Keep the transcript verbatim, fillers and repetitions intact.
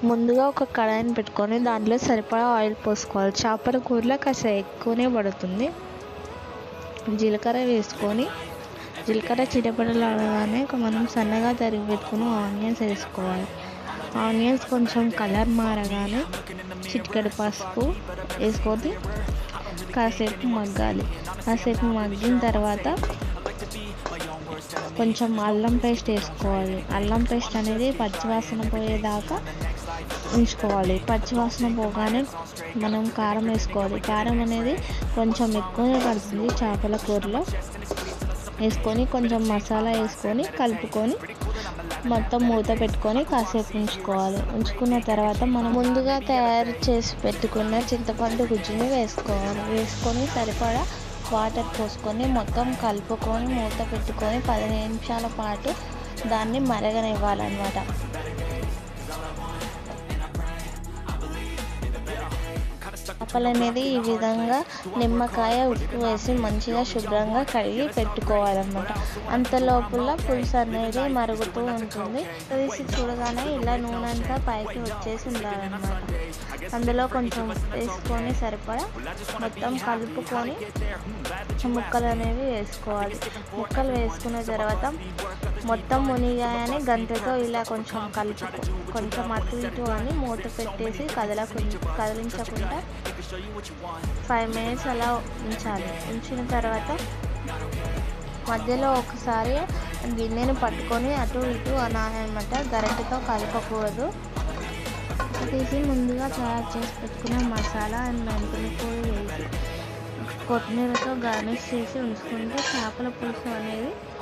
ముందుగా ఒక కడాయిని పెట్టుకొని దాంట్లో సరిపడా ఆయిల్ పోసుకోవాలి. చేపల కూరలో కాస్త ఎక్కువనే పడుతుంది. జీలకర్ర వేసుకొని జీలకర్ర చిటపటలాడగానే మనం సన్నగా తరిగి పెట్టుకుని ఆనియన్స్ వేసుకోవాలి. ఆనియన్స్ కొంచెం కలర్ మారగానే చిటికెడు పసుపు వేసుకొని కాసేపు మగ్గాలి. కాసేపు మగ్గిన తర్వాత కొంచెం అల్లం పేస్ట్ వేసుకోవాలి. అల్లం పేస్ట్ అనేది పచ్చివాసన పోయేదాకా ఉంచుకోవాలి. పచ్చివాసన పోగానే మనం కారం వేసుకోవాలి. కారం అనేది కొంచెం ఎక్కువనే పడుతుంది చేపల కూరలో. వేసుకొని కొంచెం మసాలా వేసుకొని కలుపుకొని మొత్తం మూత పెట్టుకొని కాసేపు ఉంచుకోవాలి. ఉంచుకున్న తర్వాత మనం ముందుగా తయారు చేసి పెట్టుకున్న చింతపండు గుజ్జుని వేసుకోవాలి. వేసుకొని సరిపడా వాటర్ పోసుకొని మొత్తం కలుపుకొని మూత పెట్టుకొని పదిహేను నిమిషాల పాటు దాన్ని మరగనివ్వాలన్నమాట. చేపలు అనేది ఈ విధంగా నిమ్మకాయ ఉప్పు వేసి మంచిగా శుభ్రంగా కడిగి పెట్టుకోవాలన్నమాట. అంత లోపల పులుసు అనేది మరుగుతూ ఉంటుంది. తీసి చూడగానే ఇలా నూనె అంతా పైకి వచ్చేసి ఉండాలన్నమాట. అందులో కొంచెం వేసుకొని సరిపడా మొత్తం కలుపుకొని ముక్కలు అనేవి వేసుకోవాలి. ముక్కలు వేసుకున్న తర్వాత మొత్తం మునిగాయని గంటతో ఇలా కొంచెం కలుపు కొంచెం అటు ఇటు అని మూత పెట్టేసి కదలకుండా కదిలించకుండా ఫైవ్ మినిట్స్ అలా ఉంచాలి. ఉంచిన తర్వాత మధ్యలో ఒకసారి గిన్నెను పట్టుకొని అటు ఇటు అనాలన్నమాట. గరిటెతో కలపకూడదు. తీసి ముందుగా తయారు చేసి పెట్టుకున్న మసాలా అండ్ మెంతుల పొడి వేసి కొత్తిమీరతో గార్నిష్ చేసి ఉంచుకుంటే చేపల పులుసు అనేది